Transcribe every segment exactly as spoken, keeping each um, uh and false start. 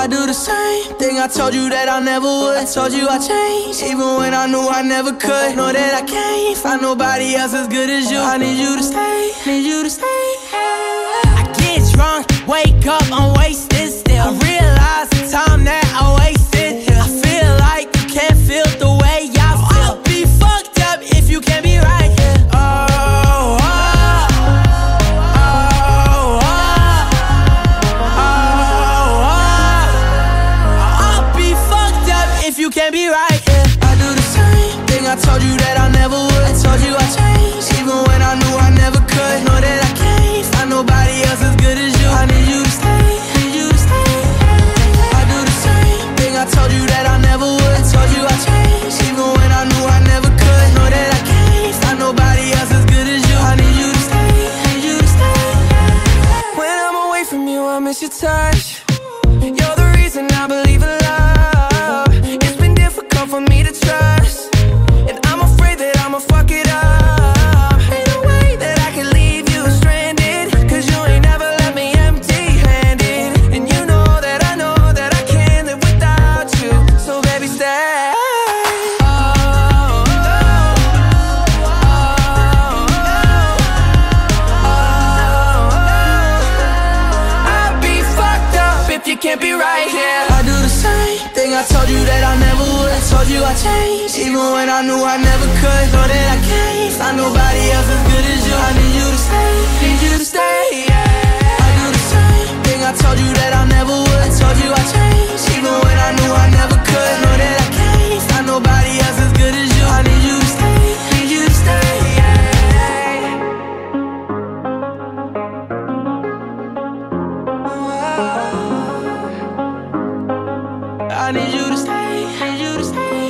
I do the same thing I told you that I never would. I told you I changed, even when I knew I never could. Know that I can't find nobody else as good as you. I need you to stay, need you to stay. I get drunk, wake up, I'm wasted still. I realize the time that I wasted here. I feel like you can't feel the way I feel. I'll be fucked up if you can't be right here. Oh, oh, oh, oh, oh, oh. I'll be fucked up if you can't be right here. I do the same thing I told you that I never would. I told you I changed, even when I knew I never could. Know that I can't find nobody else as good as you. I need you to stay, need you to stay. I do the same thing I told you that I never would. I told you I changed, even when I knew I never could. Know that I can't find nobody else as good as you. I need you to stay, need you to stay. When I'm away from you, I miss your touch. You're the reason I believe in love. It's been difficult for me to trust, and I'm afraid that I'ma fuck it up. Ain't no way that I can leave you stranded, cause you ain't never left me empty-handed. And you know that I know that I can't live without you. So baby, stay. Oh, oh, oh, oh, oh. I'll be fucked up if you can't be right here. I do the same thing I told you that I never would. I told you I changed, even when I knew I never could. Know that I can't find nobody else as good as you. I need you to stay, need you to stay, yeah. I do the same thing I told you that I never would. I told you I changed, even when I knew I never could. Know that I can't find nobody else as good as you. I need you to stay, need you to stay, yeah. I need you to stay, need you to stay.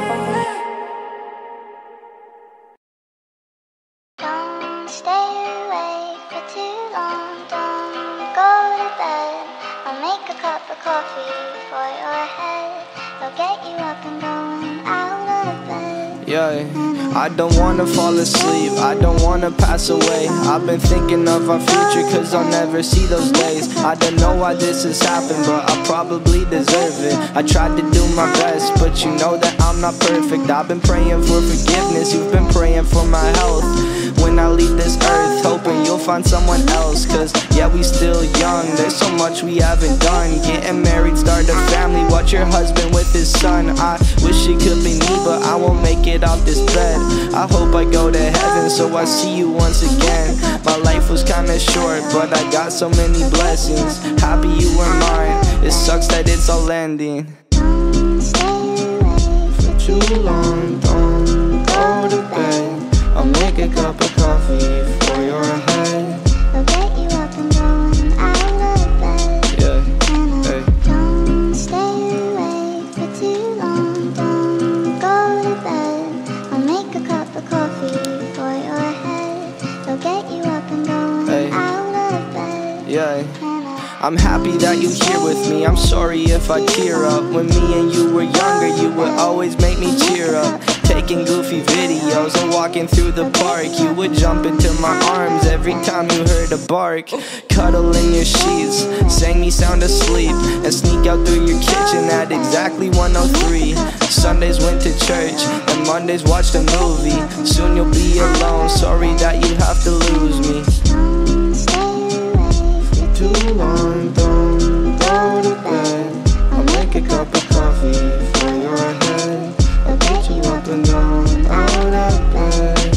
Don't stay awake for too long. Don't go to bed. I'll make a cup of coffee for your head. I'll get you up and going out of bed. Yeah, I don't wanna fall asleep, I don't wanna pass away. I've been thinking of our future cause I'll never see those days. I don't know why this has happened, but I probably deserve it. I tried to do my best, but you know that I'm not perfect. I've been praying for forgiveness, you've been praying for my health. When I leave this earth, hoping you'll find someone else. Cause yeah, we still young, there's so much we haven't done. Getting married, start a family, watch your husband with his son. I wish it could be me, but I won't make it off this bed. I hope I go to heaven so I see you once again. My life was kinda short, but I got so many blessings. Happy you were mine, it sucks that it's all ending. Don't stay awake For too long, don't go to bed. I'll make a cup of coffee for your head. I'll get you up and going out of bed. Yeah, And I hey. don't stay awake for too long. Don't go to bed. I'll make a cup of coffee for your head. I'll get you up and going Hey. out of bed. Yeah, And I I'm happy that you're here with me. I'm sorry if I tear up. When me and you were younger, you would always make me cheer up. Taking goofy videos and walking through the park, you would jump into my arms every time you heard a bark. Cuddle in your sheets, sang me sound asleep, and sneak out through your kitchen at exactly one oh three. Sundays went to church, and Mondays watched a movie. Soon you'll be alone, sorry that you have to lose me. don't stay awake for Too long, don't go to bed. I'll make a cup of coffee for your head. I'll get you up and down, out of bed.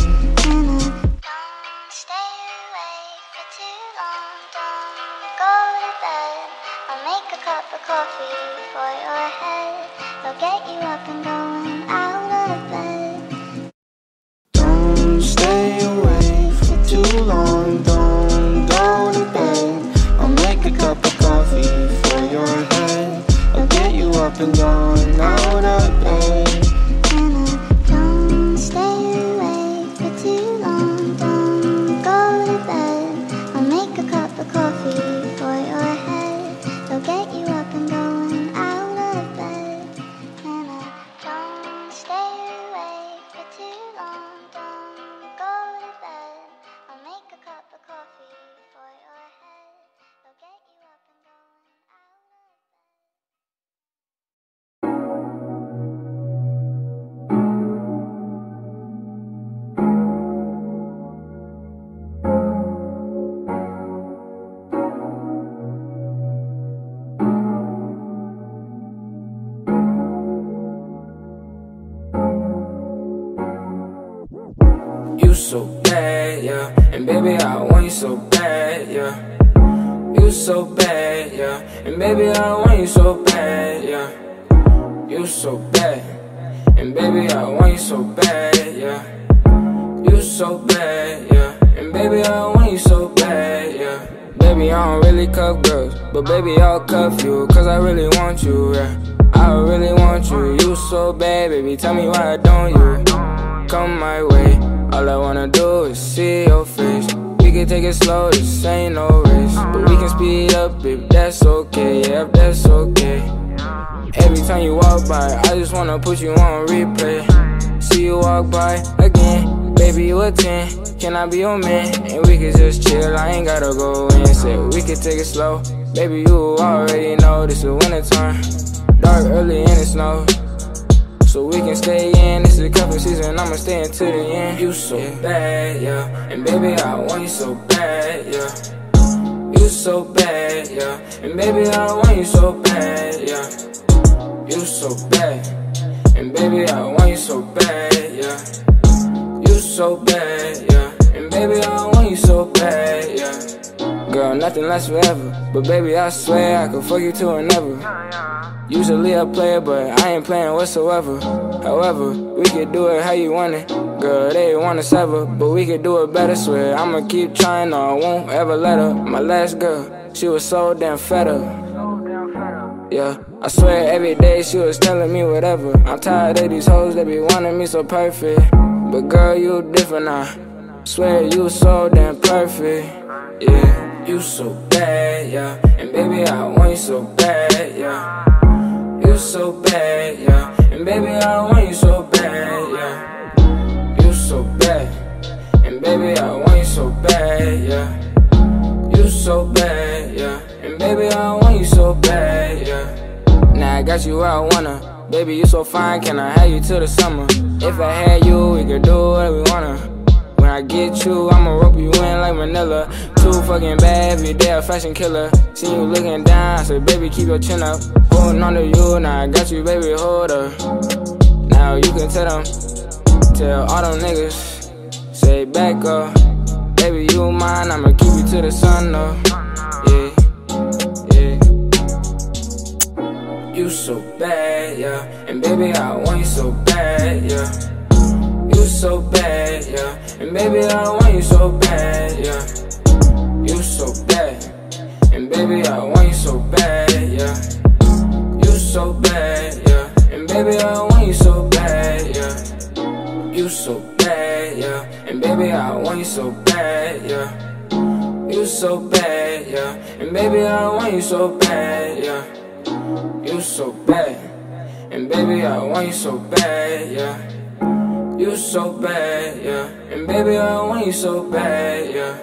Don't stay awake for too long. Don't go to bed. I'll make a cup of coffee for your head. I'll get you up and going out of bed. Don't stay awake for too long, don't go to bed. I'll make a cup of coffee for your head. I'll get you up and down, out of bed. Don't stay awake for too long. Don't go to bed. I'll make a cup of coffee for your head. I'll get you up and going out of bed. And I don't stay so bad, yeah. And baby, I want you so bad, yeah. You so bad, yeah. And baby, I want you so bad, yeah. You so bad. And baby, I want you so bad, yeah. You so bad, yeah. And baby, I want you so bad, yeah. Baby, I don't really cuff girls, but baby, I'll cuff you, cause I really want you, yeah. I really want you, you so bad, baby, tell me why don't you come my way. All I wanna do is see your face. We can take it slow, this ain't no race, but we can speed up if that's okay, yeah, if that's okay. Every time you walk by, I just wanna put you on replay. See you walk by again, baby, you a ten. Can I be your man? And we could just chill, I ain't gotta go in. Say we could take it slow, baby, you already know this is winter time. Dark early and it snows, so we can stay in. This is cuffing season, I'ma stay until the end. You so bad, yeah. And baby, I want you so bad, yeah. You so bad, yeah. And baby, I want you so bad, yeah. You so bad. And baby, I want you so bad, yeah. You so bad, yeah. And baby, I want you so bad, yeah. Girl, nothing lasts forever, but baby, I swear I could fuck you to whenever. Usually I play it, but I ain't playing whatsoever. However, we could do it how you want it. Girl, they wanna sever, but we could do it better, swear. I'ma keep trying, no, I won't ever let her. My last girl, she was so damn fed up. Yeah, I swear every day she was telling me whatever. I'm tired of these hoes that be wanting me so perfect. But girl, you different now. Swear you so damn perfect. Yeah, you so bad, yeah. And baby, I want you so bad, yeah. You so bad, yeah. And baby, I want you so bad, yeah. You so bad. And baby, I want you so bad, yeah. You so bad, yeah. And baby, I want you so bad, yeah. Now I got you where I wanna. Baby, you so fine, can I have you till the summer? If I had you, we could do whatever we wanna. When I get you, I'ma rope you in like Manila. Too fucking bad, every day a fashion killer. See you looking down, I said, baby, keep your chin up. Holding on to you, now I got you, baby, hold up. Now you can tell them, tell all them niggas, say back up. Baby, you mine, I'ma keep you to the sun, though. Yeah, yeah. You so bad, yeah. And baby, I want you so bad, yeah. You so bad, yeah. And baby, I want you so bad, yeah. You so bad. And baby, I want you so bad, yeah. You so bad, yeah. And baby, I want you so bad, yeah. You so bad, yeah. And baby, I want you so bad, yeah. You so bad, yeah. And baby, I want you so bad, yeah. You so bad. And baby, I want you so bad, yeah. You so bad, yeah. And baby, I want you so bad, yeah.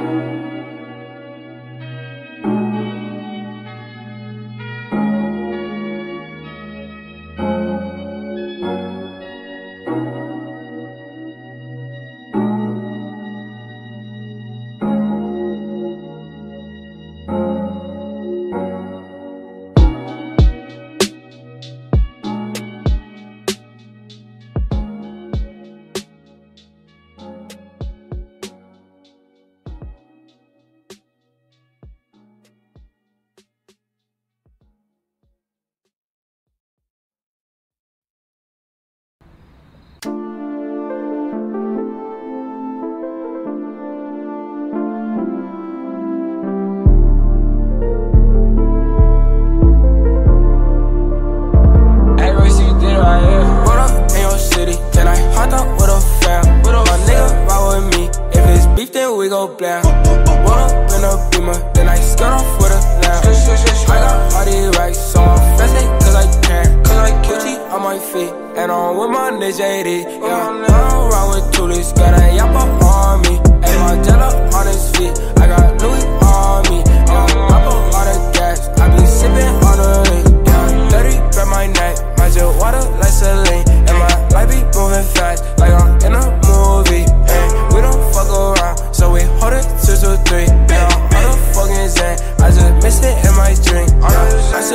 We go blam. Roll up in a beamer, then I skirt off with a lamb. I got all these racks, so I'm flexing cause I can. Cause I Gucci on my feet, and I'm with my nigga J D. Yeah, I'm around with Tulis, got a yap up on me. And my jet up on his feet, I got Louis on me. Yeah, I put all the gas, I be sipping on the lean. Yeah, thirty grab my neck, my jet water like saline. And my life be moving fast, like I'm in a movie. And we don't fuck around, so we hold it two, two, three. Yeah, all the fucking zen, I just miss it in my drink. Yeah, I sip on the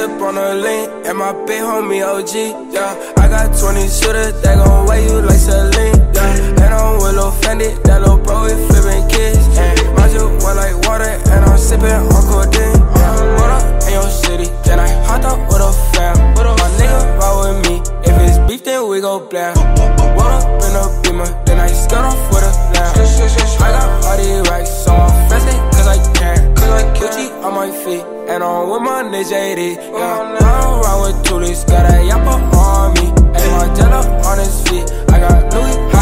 lean, and my big homie O G, yeah. I got twenty shooters that gon' weigh you like Celine, yeah. And I'm with Lil Fendi, that little bro, we flippin' kids, and my juice wet like water, and I'm sippin' on codeine, yeah. What up in your city? Then I hopped up with a fam, my nigga ride with me. If it's beef, then we go blam. What up in a Beamer? Then I skirt off with a lamb. I got all these racks, so I'm fancy, cause I can. Gucci on my feet, and I'm with my nigga J D, yeah. I don't ride with Toolies, got a yapper on me, and my jello on his feet. I got Louis